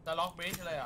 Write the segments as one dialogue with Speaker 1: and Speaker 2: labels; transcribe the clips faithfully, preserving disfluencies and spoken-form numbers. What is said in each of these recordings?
Speaker 1: จะล็อกบริดจ์เลยเหรอ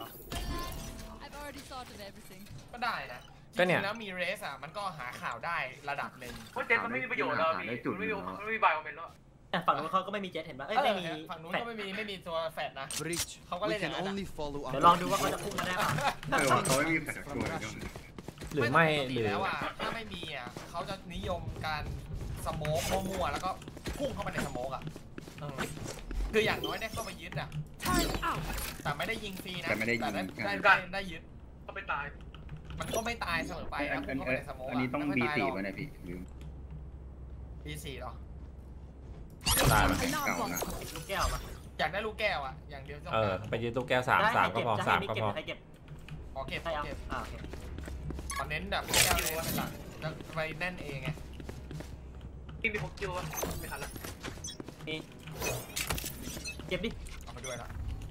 Speaker 1: ก็ได้นะก็เนี่ยแล้วมีเรสอ่ะมันก็หาข่าวได้ระดับหนึ่ง
Speaker 2: เพราะเจ็ตมันไม่มีประโยชน์แล้วพี่มันไม่มีมันไม่มีบายโอเมนแล้ว
Speaker 3: แต่ฝั่งนู้นเขาก็ไม่มีเจ็ตเห็นป่ะเอ้ยไม่มี
Speaker 1: ฝั่งนู้นก็ไม่มีไม่มีตัวแฟดนะเขาก็เล่นอย่างนั้นเ
Speaker 3: ดี๋ยวลองดูว่าเขาจะพุ่งมาได้ป่ะ
Speaker 4: เขาไม่มีแฟดตัว
Speaker 1: หรือไม่หรือแล้วอ่ะถ้าไม่มีอ่ะเขาจะนิยมการสโมกมั่วๆแล้วก็พุ่งเข้าไปในสโมกอ่ะคืออย่างน้อยได้เข้าไปยึดอ่ะแต่ไม่ได้ยิงฟรีนะแต่ได้ได้ได้ได้ยึด
Speaker 2: ก็ไม่ตาย
Speaker 1: มันก็ไม่ตายเสมอไปนะพุ่งเข้าไปในสโมก
Speaker 4: อันนี้ต้อง บี สี่ ป่ะเนี่ยพี่ลืม
Speaker 1: บี สี่หรอ
Speaker 5: ตาย
Speaker 4: เก่านะ
Speaker 3: ลูกแก้วป่ะ
Speaker 1: อยากได้ลูกแก้วอ่ะอย่างเดียว
Speaker 5: เออไปยืนลูกแก้วสามสามก็พอสามก็พอ
Speaker 3: ใครเก็บ
Speaker 1: ขอเก็บขอเก็บ
Speaker 3: อ่าโอเค
Speaker 1: ขอเน้นแบบลูกแก้วเลยเป็นหลักจะไปแน่นเองไง
Speaker 2: ที่มีหกคิวไม่ทันละ
Speaker 3: นี่เก็บดิ
Speaker 1: เอามาด้วยละ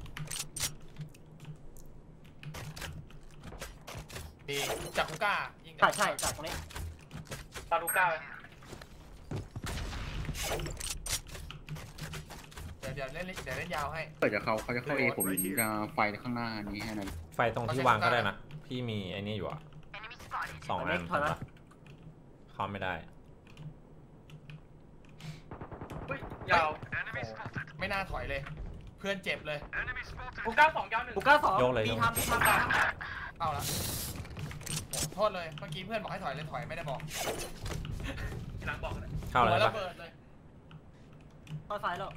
Speaker 1: ดีจากลูก้ายิง
Speaker 3: ใช่ใช่จากตรงนี้
Speaker 2: ตาลูก้า
Speaker 1: เดี๋ยวเดี๋ยวเล่นเดี๋ยวเล่นยาวให้
Speaker 4: เกิดจากเขาเขาจะเข้าเอผมจะไฟข้างหน้านี้ให้นั้น
Speaker 5: ไฟตรงที่วางก็ได้นะพี่มีไอ้นี่อยู่อ่ะสองอันเข้าไม่ได้
Speaker 2: ยาว
Speaker 1: ไม่น่าถอยเลยเพื่อนเจ็บเลย
Speaker 2: บุก้าสองยาวหนึ่ง
Speaker 3: บุก้าสอง
Speaker 5: ยกเลย
Speaker 3: มีทำมีทำ
Speaker 1: เอาละโทษเลยเมื่อกี้เพื่อนบอกให้ถอยเลยถอยไม่ได้บอก
Speaker 2: หลังบอกเลย
Speaker 5: เข้าเลยปะ
Speaker 3: เข้าซ้ายแล้ว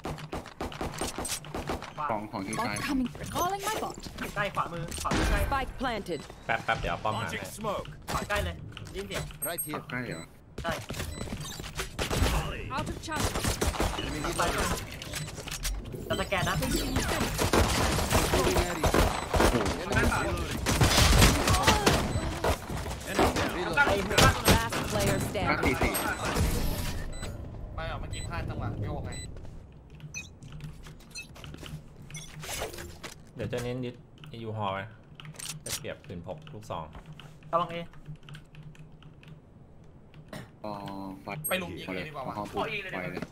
Speaker 4: ของของที่ซ้าย
Speaker 3: ใกล้ขวามือขวามือใกล้
Speaker 6: Spike planted
Speaker 5: แป๊บแป๊บเดี๋ยวป้อมหา
Speaker 3: ขวาใกล้เลยยินเสียง
Speaker 4: ใกล้เหรอ
Speaker 3: ใช่
Speaker 6: out of charge
Speaker 3: ไปจะสแกนนะ
Speaker 4: ห้าสี่สี่
Speaker 1: ไม่หรอเมื่อกี้พลาดจังหวะโยกไง
Speaker 5: เดี๋ยวจะเน้นยึดยูฮอลไปจะเปรียบปืนพกลูกซอง
Speaker 3: ระวังเอ
Speaker 1: ไปลุมยิงเลยดีกว่าวะ
Speaker 4: ไปเลย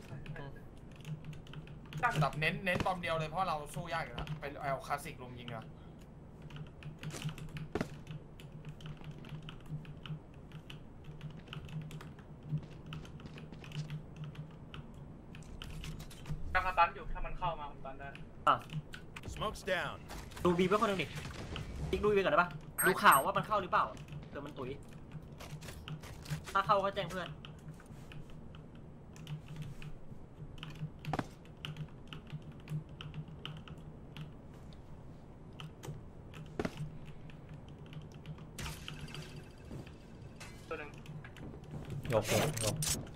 Speaker 1: แบบเน้นเน้นตอมเดียวเลยเพราะเราสู้ยากอยู่แล้วไปเอาคลาสสิกลุมยิงเหรอ
Speaker 2: การตันอยู่ถ้ามันเข้ามาผมตันได้
Speaker 3: อ่ะ
Speaker 7: Smokes down
Speaker 3: ดูบีเพื่อนคนหนึ่งดิติ๊กดูบีก่อนได้ปะดูข่าวว่ามันเข้าหรือเปล่าเกิดมันตุ๋ยถ้าเข้าก็แจ้งเพื่อน
Speaker 2: ตัวหนึ่ง
Speaker 5: ยกยกยก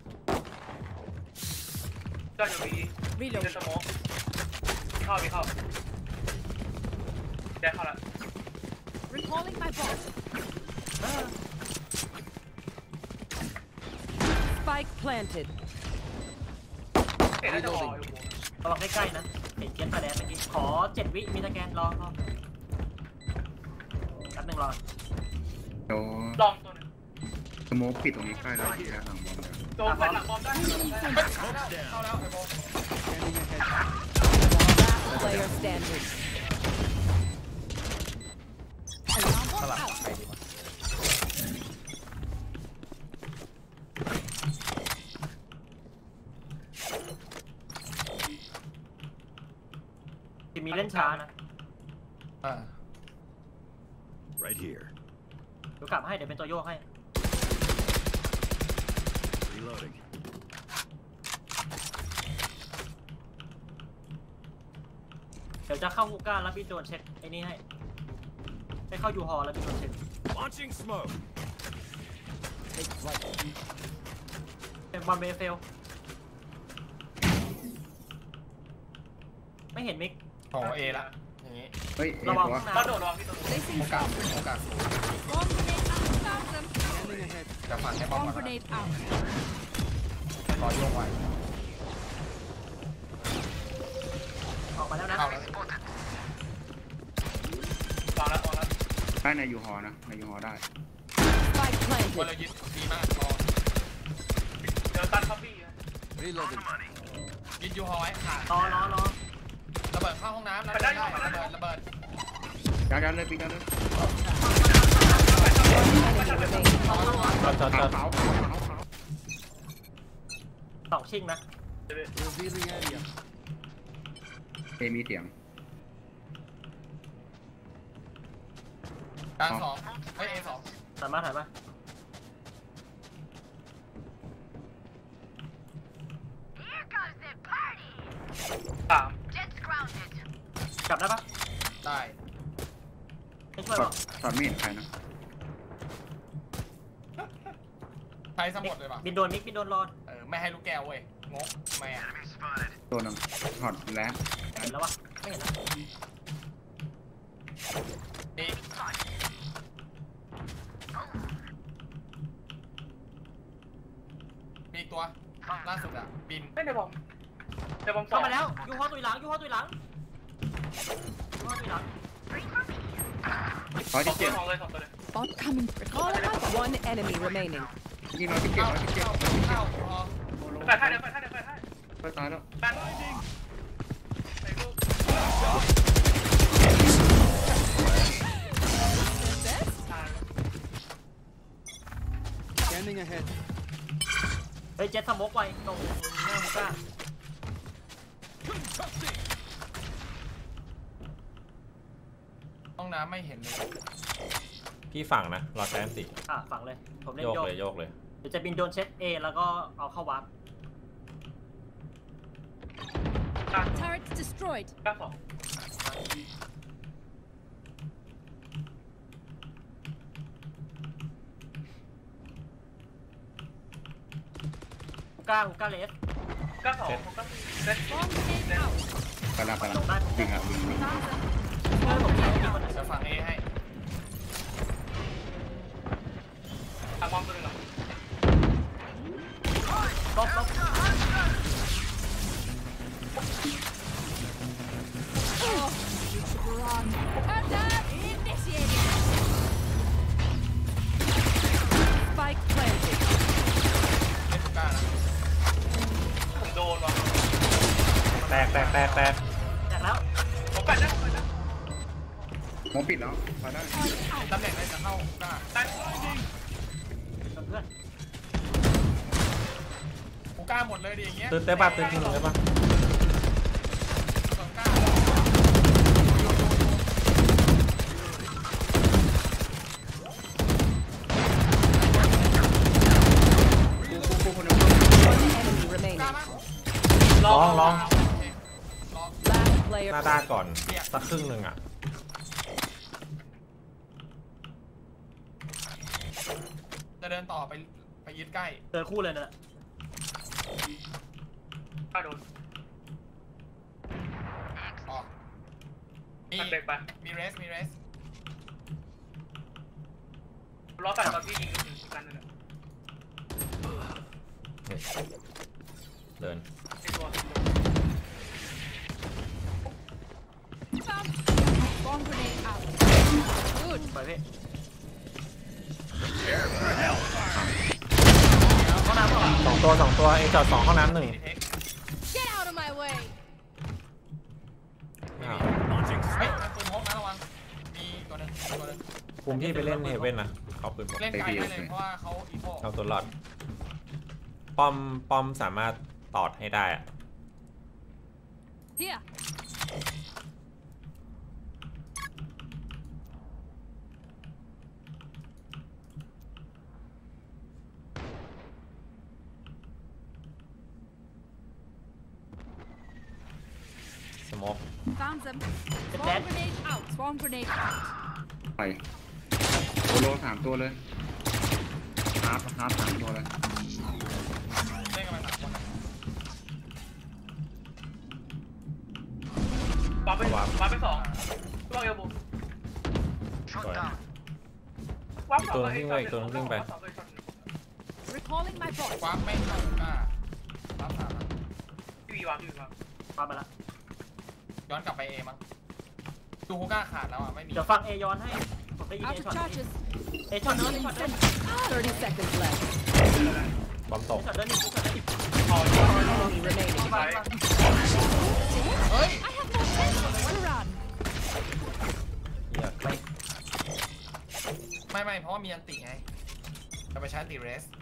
Speaker 2: เจ้าอยู่บีรีโหลดสโมกเข้าบีเข้าแจ้งเข้าละ
Speaker 6: recalling my bot spike planted
Speaker 2: เห็นแล้วจะรออยู่
Speaker 3: ระวังใกล้ๆนะเห็นเจ็ตมาแล้วเมื่อกี้ขอเจ็ดวิมีสแกนรอรอแป๊บนึงรอ
Speaker 2: ลองตัวนึง
Speaker 4: สโมกปิดตรงนี้ใกล้แล้วที่หลังบอลเลย
Speaker 2: โดนไปหลังบอลได้
Speaker 1: เข้าแล้วไอ้โบ
Speaker 6: player standing
Speaker 1: สลับไปดีกว่า
Speaker 3: จะมีเล่นช้านะ
Speaker 1: อ่า
Speaker 7: right here
Speaker 3: เดี๋ยวกลับให้เดี๋ยวเป็นตัวโยกให้
Speaker 7: reloading
Speaker 3: เดี๋ยวจะเข้าฮูก้าแล้วพี่โดนเช็คไอ้นี่ให้ไปเข้ายูฮอแล้วพี่โดนเช็ค
Speaker 7: launching smoke
Speaker 3: เป็นบอลเบเฟลไม่เห็นมิก
Speaker 1: โอ้เอละอย่างงี้
Speaker 4: เฮ้ย
Speaker 3: ระวัง
Speaker 2: กระโดดระวังพี่ตัว
Speaker 1: โอกาสโอกาสจะผ่านแค่บอลมารอโยกไว้
Speaker 3: ออกมาแล้วนะ
Speaker 1: เข้าแล้ว
Speaker 2: วางแล้ววางแล้ว
Speaker 4: ได้ในยูฮอนะในยูฮอได้
Speaker 1: วันเรายึดดีมากพอ
Speaker 2: เดี๋ยวตันคับบี้
Speaker 1: ยึดยูฮอไว้ขาด
Speaker 3: รอรอรอ
Speaker 1: ระเบิดเข้าห้องน้ำนะได้ระเบิดระเบิด
Speaker 4: ยัดยัดเลยปียัดเลย
Speaker 5: จอดจอดจอด
Speaker 4: ขาวขาวขาวขาว
Speaker 3: สองชิงนะ
Speaker 7: Revealing area.
Speaker 4: เอมีเสียง
Speaker 1: กลางสองเฮ้ยเอสอง
Speaker 3: ถ่ายมาถ่ายมา
Speaker 2: สาม
Speaker 3: กลับได้ปะ
Speaker 1: ได้
Speaker 3: ไม่ช่วย
Speaker 4: ช็
Speaker 3: ห
Speaker 4: อ
Speaker 3: ร
Speaker 4: ต
Speaker 3: อ
Speaker 4: ช็อตไม่เห็นใครนะ
Speaker 1: ใช้สมุดเลยป่ะ
Speaker 3: บินโดนมิกบินโดนรอน
Speaker 1: เออไม่ให้ลูกแก้วเว้ยงกทำไมอ่ะ
Speaker 4: ตัวนึงช็อตแล้ว
Speaker 3: เห็นแล้ววะไม่เห็นนะ
Speaker 1: เอ๊ะมีอีกตัวล่าสุดอ่ะบิน
Speaker 2: ไม่เดี๋ยวผมเดี๋ยวผมสอ
Speaker 3: เข้าง มาแล้วยูฮอตุยหลังยูฮอตุยหลังยูฮอตุยหลัง
Speaker 4: ร้อย
Speaker 2: สอ
Speaker 4: ที่
Speaker 2: งตั
Speaker 4: เจ็
Speaker 2: ว
Speaker 4: ด
Speaker 2: สองเลยสองตัวเลย
Speaker 6: Bot coming. Recalling my bot. One enemy remaining.
Speaker 4: ยิงร้อยที่เจ็ด
Speaker 1: เข้า
Speaker 4: ร้อยที่เจ็ด
Speaker 1: เข้าเข้าพอ
Speaker 2: แปดท่าเดี๋ยวแปดท่าเดี๋ยวแปดท่า
Speaker 4: ไปตายแล้ว
Speaker 2: แปดไอ้ลูก
Speaker 7: Scanning ahead.
Speaker 3: เฮ้ยเจ็ตสโมกไว้ตรงหน้าฮูก้า
Speaker 1: ห้องน้ำไม่เห็นเลย
Speaker 5: พี่ฝั่งนะรอแซนสิ
Speaker 3: อ่ะฝังเลยผมเล่น
Speaker 5: โยก
Speaker 3: โยก
Speaker 5: เลยโยกเลย
Speaker 3: เดี๋ยวจะบินโดนเช็คเอแล้วก็เอาเข้าวาร์ป
Speaker 6: Turret destroyed.
Speaker 2: เก้าสอง
Speaker 3: ฮูก้าฮูก้าเลส
Speaker 2: เก้าสองผมก็เซ็ต
Speaker 6: Bomb grenade out.
Speaker 4: ไปแล้วไปแล้ววิ่งอ่ะวิ่งวิ่ง
Speaker 6: Found them.
Speaker 3: เฮ้ยผมยิงยิงคนไหน
Speaker 1: จะฝั่งเอให้
Speaker 2: ทางมอมตัวหนึ่งเหรอ
Speaker 3: ลบลบ
Speaker 6: Oh, you should run. Countdown initiated. Spike planted.
Speaker 1: เล่นลูกก้านะ
Speaker 2: ผมโดนว่ะ
Speaker 5: แตกแตกแตกแตก
Speaker 3: แจกแล้ว
Speaker 2: ผมแปดนะผมแปดนะ
Speaker 4: มองปิดแล้วไปได้
Speaker 1: ตำแหน่งไหนจะเข้าลูกก้า
Speaker 2: ได้
Speaker 3: เพื่อน
Speaker 1: ลูกก้าหมดเลยดิอย่างเงี้ย
Speaker 5: ตื่นได้ป่ะตื่นทีหนึ่งได้ป่ะ
Speaker 1: สองก้า
Speaker 4: กูกูคนนึง
Speaker 6: One enemy remaining.
Speaker 1: ก้ามั้ง
Speaker 5: ลองลอง
Speaker 1: โอเคลอง
Speaker 6: Last player.
Speaker 5: หน้าด้านก่อนสักครึ่งหนึ่งอ่ะ
Speaker 1: จะเดินต่อไปไปยึดใกล้
Speaker 3: เจอคู่เลยนะ
Speaker 2: ถ้าโดน
Speaker 1: อ๋อมี
Speaker 2: มันเบรกไป
Speaker 1: มีเรสมีเรส
Speaker 2: ล้อแปดตอนพี่ยิงอีกกันนึง
Speaker 5: เดิน
Speaker 2: ในตัว
Speaker 6: Found. Bomb grenade out. Good.
Speaker 3: ไปพี่
Speaker 7: Prepare for hell.
Speaker 3: ห้องน้ำเหรอ
Speaker 5: สองตัวสองตัวเอจอดสองห้องน้ำหนึ่ง
Speaker 1: ดีเทค
Speaker 6: Get out of my way.
Speaker 5: อ้าว
Speaker 7: Launching
Speaker 1: เฮ้ย
Speaker 7: smoke.
Speaker 1: มันปืนพกนะระวังมีตัวหนึงตัวหนึง
Speaker 5: ภูมิพี่ไปเล่นเฮเว่นนะเขาปืนบอก
Speaker 1: เล่นไกลได้เลยเพราะว่าเขาอีโค
Speaker 5: เอาตัวรอดป้อมป้อมสามารถตอดให้ได้อะ
Speaker 6: Here.
Speaker 5: สโมก
Speaker 6: Found them.
Speaker 3: The
Speaker 6: Swarm
Speaker 3: dead.
Speaker 6: grenade out. Swarm grenade out.
Speaker 4: ไปโอโลสามตัวเลยฮาร์ฟฮาร์ฟสามตัวเลย
Speaker 1: เล่นกันมาสามคนนะ
Speaker 2: วางไปวางไปสองตัวเอลบู
Speaker 5: สวย
Speaker 2: วางสอง
Speaker 6: Recalling my bot.
Speaker 1: วาร์ปไม่เข้าลูกก้าวาร์ปสามนะ
Speaker 2: พี่วีวางพี่วีวาง
Speaker 3: มาไปละ
Speaker 1: ย้อนกลับไปเอมั้งดูฮูก้าขาดแล้วอ่ะไม่มี
Speaker 3: เดี๋ยวฟังเอย้อนให้ผมได้ยิน
Speaker 6: Out
Speaker 3: เอ
Speaker 6: of
Speaker 3: ช็อต
Speaker 6: charges.
Speaker 3: เอช็อตเดินเอช็อตเดิน
Speaker 6: thirty seconds left.
Speaker 5: บอมต
Speaker 3: เอก ช็อตเดินนี่เอช็อตเดินนี่
Speaker 2: อ๋อ
Speaker 6: One enemy remaining.
Speaker 3: ไป
Speaker 1: เฮ้ย
Speaker 6: I have no sense.
Speaker 1: ไม่ไม่เพราะว่ามีอันติไงจะไปใช้อันติเรส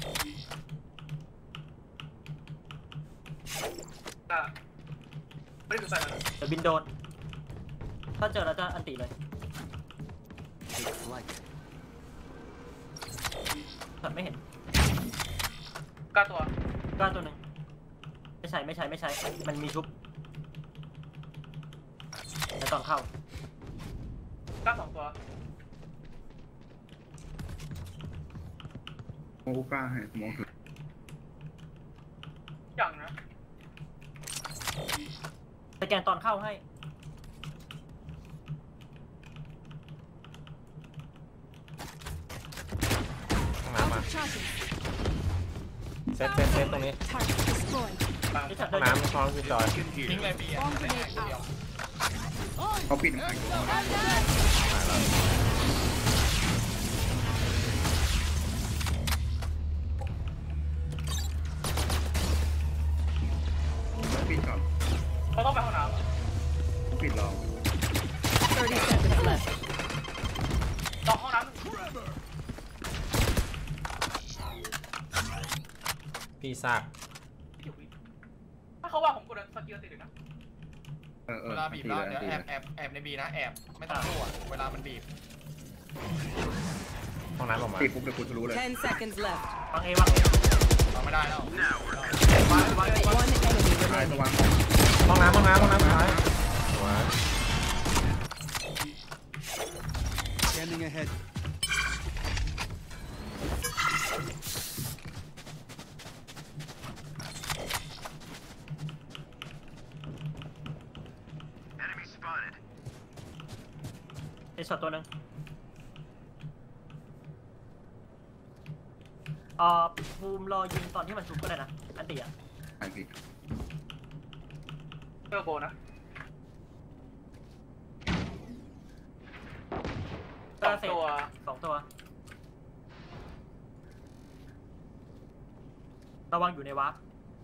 Speaker 2: อ่ะไม่ได้ดูใส่มัน
Speaker 3: เดี๋ยวบินโดนถ้าเจอแล้วจะอันติเลย
Speaker 7: Take flight.
Speaker 3: แต่ไม่เห็น
Speaker 2: กล้าตัว
Speaker 3: กล้าตัวหนึ่งไม่ใช่ไม่ใช่ไม่ใช่มันมีชุบแต่ตอนเข้าก
Speaker 2: ล้าสองตัว
Speaker 4: โอ้กล้าให้มองถึง
Speaker 2: อย่างนะ
Speaker 3: สแกนตอนเข้าให้
Speaker 5: ห้องน้ำ
Speaker 6: Out
Speaker 5: มา
Speaker 6: of charges.
Speaker 5: เซตเซตเซตตรงนี้
Speaker 6: Target destroyed.
Speaker 2: บาง
Speaker 3: นี่จัด
Speaker 5: ห้
Speaker 3: เดิ
Speaker 5: อง
Speaker 3: น
Speaker 5: น้ำพร้อมพี่จอย
Speaker 7: Beacon
Speaker 1: ทิ้ง
Speaker 7: here.
Speaker 1: เลยบีอ่ะ
Speaker 6: Bomb
Speaker 1: ไม่ได้
Speaker 6: grenade
Speaker 1: คนเดียว
Speaker 6: out.
Speaker 4: เขาปิดไมค์ปิดก่อน
Speaker 2: เขาต้องไปห้องน้ำ
Speaker 4: ปิดรอ
Speaker 6: thirty seconds left.
Speaker 2: ลองห้องน้ำ
Speaker 5: พี่ซาก
Speaker 2: ถ้าเขาว่าผมกดสกิลติดเลยนะ
Speaker 4: เออเอ
Speaker 1: เว
Speaker 4: อ
Speaker 1: ลาบีบแล้ว
Speaker 4: ตี
Speaker 1: เดี๋ยว
Speaker 4: ตี
Speaker 1: แอบแอบแอบในบีนะแอบไม่ต้องสู้อ่ะเวลามันบีบ
Speaker 5: ห้องน้ำออกมา
Speaker 4: ตีปุ๊บเดี๋ยวกูจะรู้เลย
Speaker 6: Ten seconds left.
Speaker 3: วางเอวางเอ
Speaker 1: เราไม่ได้แล้ว
Speaker 6: One enemy
Speaker 4: ตาย
Speaker 6: remaining.
Speaker 4: ระวัง
Speaker 5: ห้องน้ำห้องน้ำห้องน้ำสุดท้ายสวย
Speaker 7: Scanning ahead.
Speaker 8: Enemy spotted.
Speaker 3: ไอช็อตตัวหนึ่งเอ่อภูมิรอยิงตอนที่มันชุบก็ได้นะอันติอ่ะ
Speaker 4: ใช่ผิด
Speaker 2: เทอร์โบนะสองตัว
Speaker 3: สองตัวระวังอยู่ในวาร์ป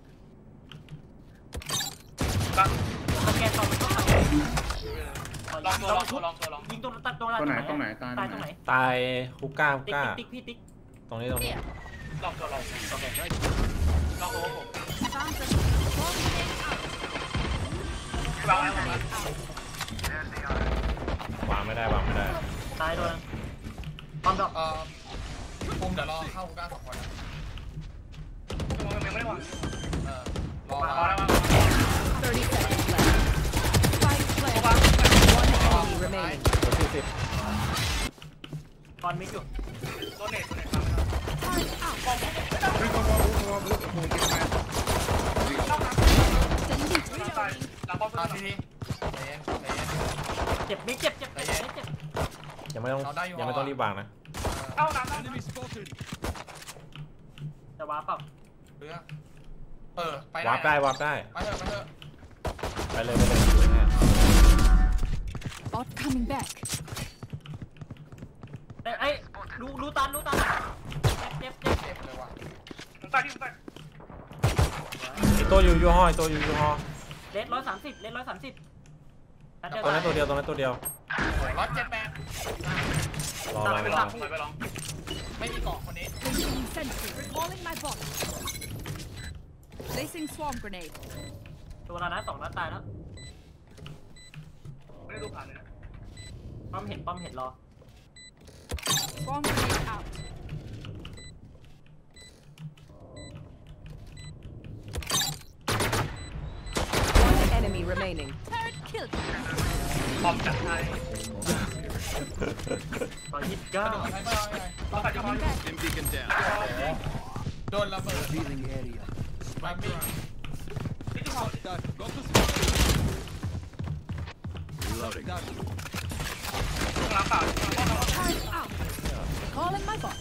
Speaker 2: กล้า
Speaker 3: สแกนตอนมันเข้าไป
Speaker 2: ลองตัวลองตัวลองตัวลอง
Speaker 3: ยิงตรงตัดตรง
Speaker 4: ตัวไหนตรงไหนตาย
Speaker 3: ตายตรงไหน
Speaker 5: ตายฮุกก้าฮุก
Speaker 3: ติ๊ก
Speaker 5: ก้า
Speaker 3: ติ๊กติ๊กพี่ติ๊ก
Speaker 5: ตรงนี้ตรงนี้
Speaker 2: ลองตัวลองโอเคลองตัวผม
Speaker 6: Found them. Bomb grenade out.
Speaker 2: วางไว้วางไว้
Speaker 8: There's the arm.
Speaker 5: วางไม่ได้วางไม่ได้
Speaker 3: ตายตัวนึงบอมดอก
Speaker 1: เอ่อภูมิเดี๋ยวรอเข้าก้าสองคนนะ
Speaker 2: ตัวมันยังไม่ได้วาง
Speaker 1: เออรอ
Speaker 2: วาง
Speaker 1: วาง
Speaker 2: แล้ววาง
Speaker 6: Thirty seconds left. Five
Speaker 2: ตัว
Speaker 6: players.
Speaker 2: วาง
Speaker 6: One enemy remaining.
Speaker 5: ตัวที่สิบ
Speaker 3: ตอนมิกอยู่
Speaker 2: ตัวเน็ตตัวเน็ตวาง
Speaker 6: Target out.
Speaker 4: เฮ้ยก็ว่ารู้ว่ารู้โอ้ยเก็บไป
Speaker 6: Delete.
Speaker 2: น้ำตายหลังป้อม
Speaker 1: เอา
Speaker 2: ตัว
Speaker 1: ที
Speaker 2: นี้
Speaker 1: ทีใจเย็นใจเย็น
Speaker 3: เจ็บมิกเจ็บเจ็บเจ็บเจ็บเจ็บ
Speaker 5: ยังไม่ต้อง
Speaker 1: เราได้อยู่
Speaker 5: ยังไม่ต้องรีบวางนะ
Speaker 2: เข้าน้ำ
Speaker 7: Enemy spotted.
Speaker 3: จะวาร์ปเปล่า
Speaker 1: เรือเออไป
Speaker 5: วาร์ปได้วาร์ปได้
Speaker 1: ไปเถอะไปเถอะ
Speaker 5: ไปเลยไปเลยอยู่แน่
Speaker 6: Bot coming back.
Speaker 3: เอ้ยเอ้ยรู้รู้ตันรู้ตันเจ็บเจ็บเจ็บ
Speaker 1: เจ็บเลยว่ะ
Speaker 2: ผมตายที่ผมตาย
Speaker 5: ไอตัวอยู่ยูฮอไอตัวอยู่ยูฮอ
Speaker 3: เลสร้อยสามสิบเลสร้อยสามสิบนัดเดียว
Speaker 5: ตัวนั้นตัวเดียวตัวนั้นตัวเดียว
Speaker 1: ร้อยเจ็ดแปด
Speaker 5: รอรอ
Speaker 2: ไป
Speaker 5: ร
Speaker 2: ล
Speaker 5: อ
Speaker 2: องไปลอง
Speaker 1: ไม่มีเกาะคนนี้
Speaker 6: Placing sentry. Recalling my bot. Placing swarm grenade.
Speaker 3: ตัวละนะสองนัดตายแล้ว
Speaker 2: ไม่ได้ดูผ่านเลยนะ
Speaker 3: ป้อมเห็นป้อมเห็นรอ
Speaker 6: Swarm grenade out. One enemy remaining. Turret killed.
Speaker 2: ปอมจัดให้
Speaker 3: ต่อยิดก้า
Speaker 1: ใช้เปล่าไง
Speaker 2: ปอมจัดจะพอ
Speaker 6: Coming back.
Speaker 7: Stim beacon down.
Speaker 1: โดนระเบิด
Speaker 7: Revealing area.
Speaker 1: ไปบี
Speaker 2: ที่ที่พอ
Speaker 7: Dart. Got the spot. Reloading. Dart.
Speaker 2: ล้างเปล่า
Speaker 6: Turret out. Recalling my bot.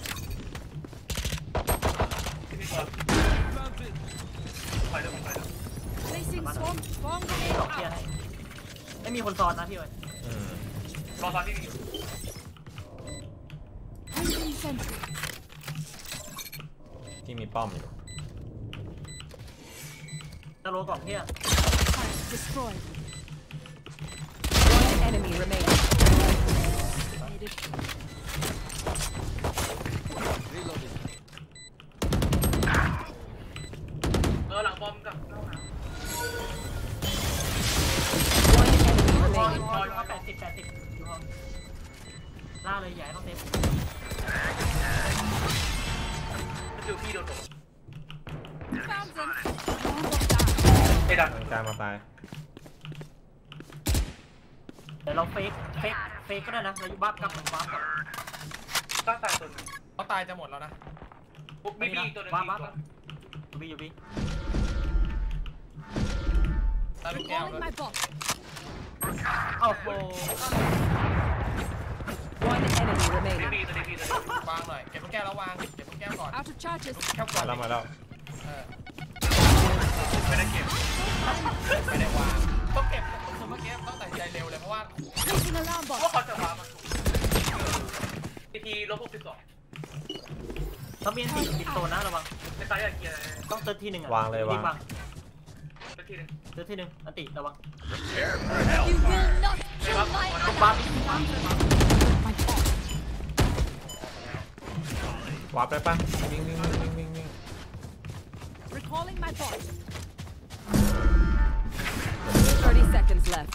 Speaker 2: ที่นี่ก่อน
Speaker 7: Found it.
Speaker 2: ไปเดี๋ยวผมไปแล้ว
Speaker 6: Placing swarm swarm
Speaker 3: ดอก
Speaker 6: grenade
Speaker 3: เทียร์
Speaker 6: out.
Speaker 3: ให้ไม่มีคนซ้อนนะพี่เว้ย
Speaker 5: อืม
Speaker 2: รอตอนที่นี่อยู่
Speaker 6: Placing sentry.
Speaker 5: ที่มีป้อมอยู่
Speaker 3: จะโลกล่องเทียร์
Speaker 6: Turret destroyed. One enemy remaining. Needed.
Speaker 3: ดสิบอยู่ห้องล่าเลยใหญ่ต้องเซฟ
Speaker 2: มันอยู่พี่โดนผม
Speaker 6: Found them.
Speaker 2: ไอ้ดัง
Speaker 5: มันกลางมาตาย
Speaker 3: เดี๋ยวเราเฟกเฟกเฟกก็ได้นะเราอยู่บ้านกับบ้านกับ
Speaker 2: ตั้งตายตัวนึง
Speaker 1: เขาตายจะหมดแล้วนะ
Speaker 2: ปุ๊บมีพี่ตัวนึง
Speaker 3: บ้าน
Speaker 2: มี
Speaker 3: บ้าน
Speaker 2: ตัว
Speaker 3: อยู่พี่อยู่พี่
Speaker 1: ตายลูกแก้ว
Speaker 6: Recalling my bot.
Speaker 3: เอ้าโห
Speaker 6: One enemy
Speaker 2: นี้
Speaker 6: remaining.
Speaker 2: พี่ตัวนี้พี่ตัวนี้
Speaker 1: วางหน่อยเก็บลูกแก้วแล้ววางเก็บลูกแก้วก่อน
Speaker 6: Out of charges.
Speaker 1: ลูกแก้วก่อ
Speaker 5: มาน แล้วมาแล้ว
Speaker 1: เออ
Speaker 2: ไม่ได้เก็บ
Speaker 1: ไม่ได้วางต้องเก็บคือเมื่อกี้ต้องตัดใจเร็วเลยเพราะว่า
Speaker 6: Placing alarm
Speaker 2: ว่า
Speaker 6: bot.
Speaker 2: เขาจะมามันถูกทีทีลบหกสิบสอง
Speaker 3: เขามีอันติติดโซนนะระวัง
Speaker 2: ในซ้ายอย่าเกียร์
Speaker 3: ต้องเติร์ทีหนึ่งอ่ะ
Speaker 5: วางเลยวาง
Speaker 3: วาง
Speaker 2: เป็นทีนึง
Speaker 3: เติร์ทีหนึ่งอันติระวัง
Speaker 6: You will not kill my
Speaker 3: ต้องบ้าน
Speaker 6: my bot.
Speaker 5: วาร์ปได้ปะวิ่งวิ่งวิ่งวิ่งวิ่งวิ่ง
Speaker 6: Recalling my bot. Thirty seconds left.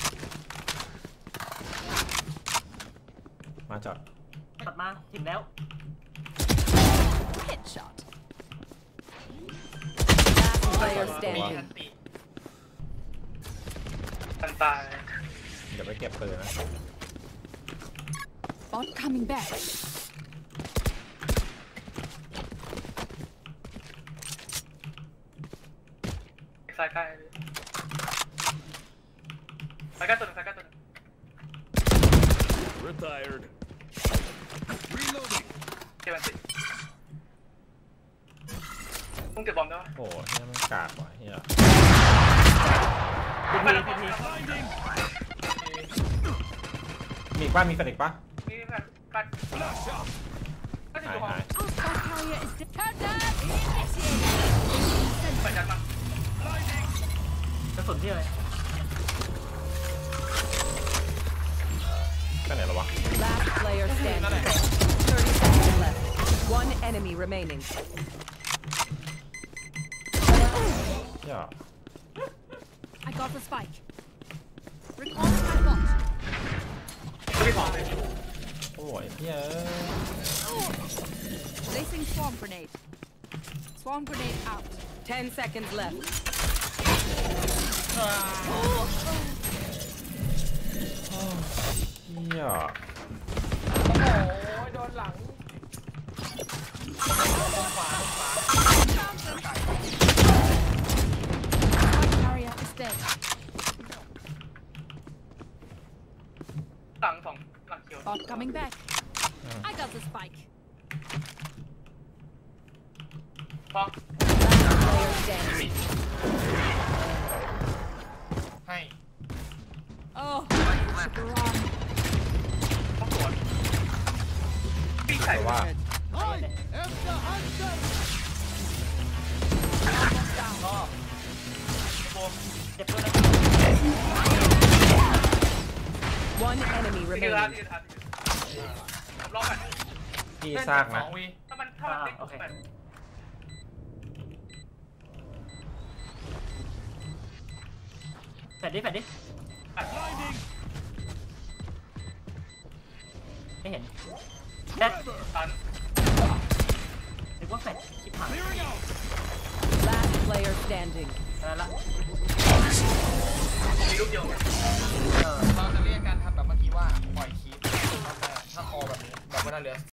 Speaker 5: มาจอด
Speaker 3: ตัดมาถึงแล้ว
Speaker 6: Headshot. Last player
Speaker 1: มี
Speaker 6: standing.
Speaker 1: อันติ
Speaker 2: ตันตาย
Speaker 5: เดี๋ยวไปเก็บปืนนะ
Speaker 6: Bot coming back.
Speaker 2: ซ้ายใกล้ซ้ายใกล้ตัวนึงซ้ายใกล้ตัวนึง
Speaker 7: Retired. Reloading.
Speaker 2: เก็บมันสิมึงเก็บบอมได้ปะ
Speaker 5: โอ้โหเฮียมันกากว่ะเฮีย
Speaker 2: ไปแล้วบอม
Speaker 7: Blinding.
Speaker 5: มีอีกป้ามีแฟนอีกป้า
Speaker 2: นี่นี่แบบปัด
Speaker 7: Flash out.
Speaker 2: ก็ถึง
Speaker 5: หาย
Speaker 2: ตัวห้อง
Speaker 5: หาย
Speaker 6: Our bot carrier is dead. Countdown initiated.
Speaker 2: ไปจัดมา
Speaker 7: Blinding.
Speaker 3: กระสุนที่อะไร
Speaker 5: ไปไหนแล้ววะ
Speaker 6: Last player standing. Thirty seconds left. One enemy remaining.
Speaker 5: เฮีย
Speaker 6: I got the spike. Recalling my bot.
Speaker 2: ตัวที่สองเลย
Speaker 5: โอ้ยเฮีย
Speaker 6: Placing swarm grenade. Swarm grenade out. Ten seconds left.
Speaker 5: เฮีย
Speaker 1: โอ้โหโดนหลัง
Speaker 6: Bot carrier is dead.
Speaker 2: หลังสองหลังเขียว
Speaker 6: Bot coming back. I got the spike.
Speaker 2: พอ
Speaker 6: Last player standing.
Speaker 1: ให้
Speaker 6: Oh, run.
Speaker 2: ต้องสวนพี่ใส่
Speaker 5: แต่ว่า
Speaker 7: I am the hunter.
Speaker 6: Almost down.
Speaker 1: ก็
Speaker 2: โบม
Speaker 3: เจ็บด้วยนะ
Speaker 6: One enemy
Speaker 2: ที่เดือด
Speaker 6: remaining.
Speaker 2: ที่เดือดรอบแบบ
Speaker 5: พี่
Speaker 1: เล่น
Speaker 5: ซาก
Speaker 1: ส
Speaker 5: นะ
Speaker 1: องวี
Speaker 2: ถ้ามันถ้ามันติดแบบ
Speaker 3: แฟดดิแฟดดิ
Speaker 7: Blinding.
Speaker 3: ไม่เห็นแฟด
Speaker 2: ตัน
Speaker 3: นึกว่าแฟดชิบหาย
Speaker 7: Clearing out.
Speaker 6: Last player standing.
Speaker 3: อะไรละ
Speaker 2: มีรูปเดียว
Speaker 3: เออ
Speaker 1: เราจะเรียกการทำแบบเมื่อกี้ว่าปล่อยคีปถ้าคอแบบนี้แบบเวลาเหลือ